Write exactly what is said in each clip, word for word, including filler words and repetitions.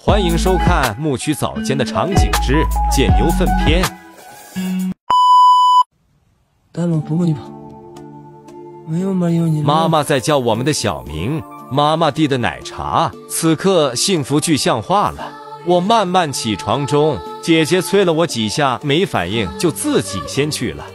欢迎收看牧区早间的场景之捡牛粪篇。妈妈在叫我们的小名，妈妈递的奶茶，此刻幸福具象化了。我慢慢起床中，姐姐催了我几下，没反应，就自己先去了。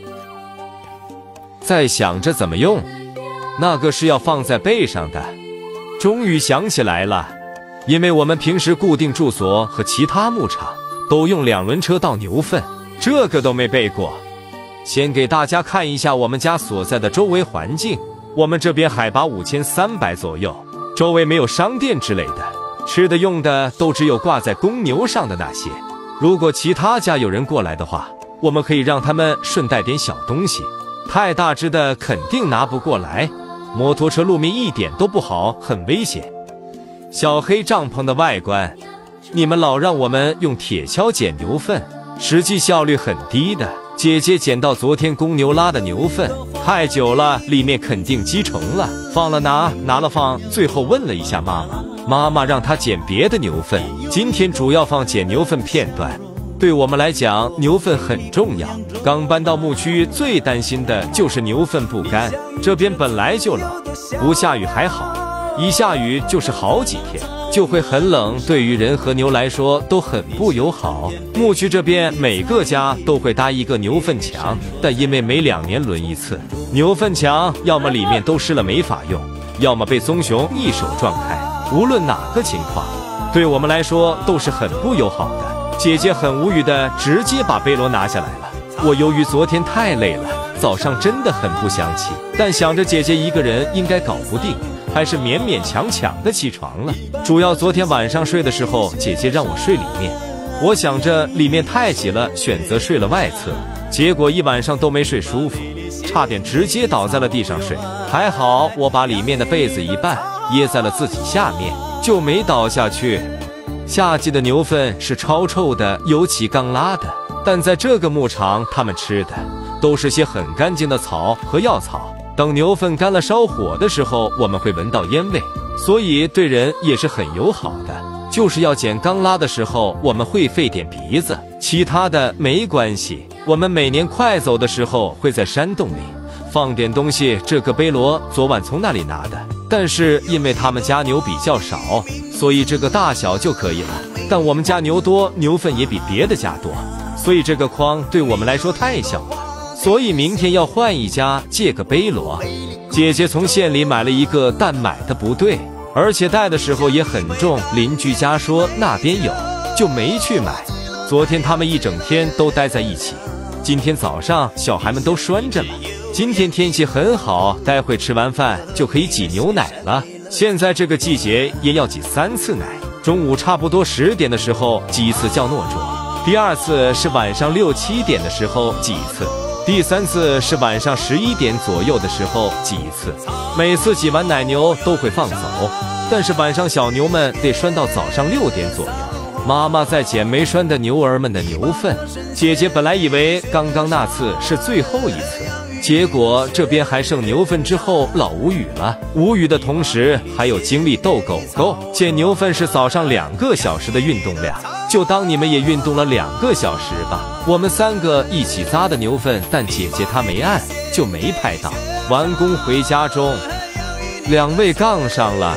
在想着怎么用，那个是要放在背上的。终于想起来了，因为我们平时固定住所和其他牧场都用两轮车倒牛粪，这个都没背过。先给大家看一下我们家所在的周围环境，我们这边海拔五千三百左右，周围没有商店之类的，吃的用的都只有挂在公牛上的那些。如果其他家有人过来的话，我们可以让他们顺带点小东西，太大只的肯定拿不过来。摩托车路面一点都不好，很危险。小黑帐篷的外观，你们老让我们用铁锹捡牛粪，实际效率很低的。姐姐捡到昨天公牛拉的牛粪，太久了，里面肯定积虫了，放了拿，拿了放，最后问了一下妈妈，妈妈让她捡别的牛粪。今天主要放捡牛粪片段。对我们来讲，牛粪很重要。刚搬到牧区，最担心的就是牛粪不干。这边本来就冷，不下雨还好，一下雨就是好几天，就会很冷，对于人和牛来说都很不友好。牧区这边每个家都会搭一个牛粪墙，但因为每两年轮一次，牛粪墙要么里面都湿了没法用，要么被棕熊一手撞开。无论哪个情况，对我们来说都是很不友好的。姐姐很无语的直接把背箩拿下来了。我由于昨天太累了，早上真的很不想起，但想着姐姐一个人应该搞不定，还是勉勉强强的起床了。主要昨天晚上睡的时候，姐姐让我睡里面，我想着里面太挤了，选择睡了外侧，结果一晚上都没睡舒服，差点直接倒在了地上睡。还好我把里面的被子一半掖在了自己下面，就没倒下去。夏季的牛粪是超臭的，尤其刚拉的，但在这个牧场他们吃的都是些很干净的草和药草。等牛粪干了烧火的时候，我们会闻到烟味，所以对人也是很友好的。就是要捡刚拉的时候，我们会费点鼻子，其他的没关系。我们每年快走的时候会在山洞里放点东西，这个背箩昨晚从那里拿的，但是因为他们家牛比较少，所以这个大小就可以了。但我们家牛多，牛粪也比别的家多，所以这个筐对我们来说太小了，所以明天要换一家借个背箩。姐姐从县里买了一个，但买的不对，而且带的时候也很重，邻居家说那边有，就没去买。昨天他们一整天都待在一起，今天早上小孩们都拴着了。今天天气很好，待会吃完饭就可以挤牛奶了。现在这个季节也要挤三次奶，中午差不多十点的时候挤一次叫糯粥，第二次是晚上六七点的时候挤一次，第三次是晚上十一点左右的时候挤一次。每次挤完奶牛都会放走，但是晚上小牛们得拴到早上六点左右。妈妈在捡没拴的牛儿们的牛粪，姐姐本来以为刚刚那次是最后一次，结果这边还剩牛粪之后老无语了，无语的同时还有精力逗狗狗。捡牛粪是早上两个小时的运动量，就当你们也运动了两个小时吧。我们三个一起扎的牛粪，但姐姐她没按，就没拍到。完工回家中，两位杠上了，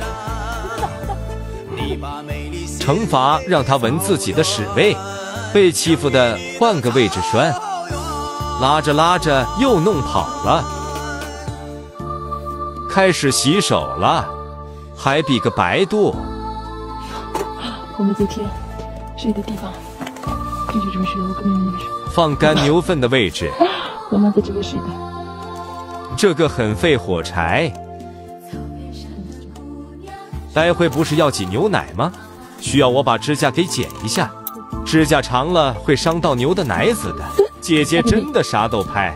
惩罚让他闻自己的屎味，被欺负的换个位置拴，拉着拉着又弄跑了。开始洗手了，还比个白度。 我们今天睡的地方就是这么睡的，我跟你们说。 放干牛粪的位置， 我们在这个睡的。 这个很费火柴。待会不是要挤牛奶吗？需要我把指甲给剪一下，指甲长了会伤到牛的奶子的。姐姐真的啥都拍。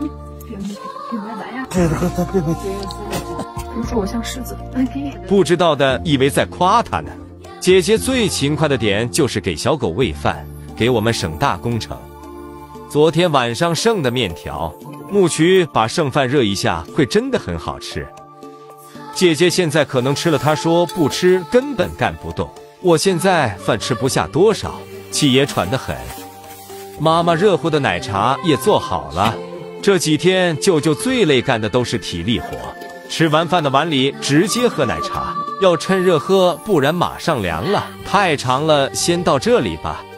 如说我像狮子， 不知道的以为在夸她呢。姐姐最勤快的点就是给小狗喂饭，给我们省大工程。昨天晚上剩的面条，牧区把剩饭热一下，会真的很好吃。姐姐现在可能吃了，她说不吃根本干不动。 我现在饭吃不下多少，气也喘得很。妈妈热乎的奶茶也做好了。这几天舅舅最累干的都是体力活，吃完饭的碗里直接喝奶茶，要趁热喝，不然马上凉了。太长了，先到这里吧。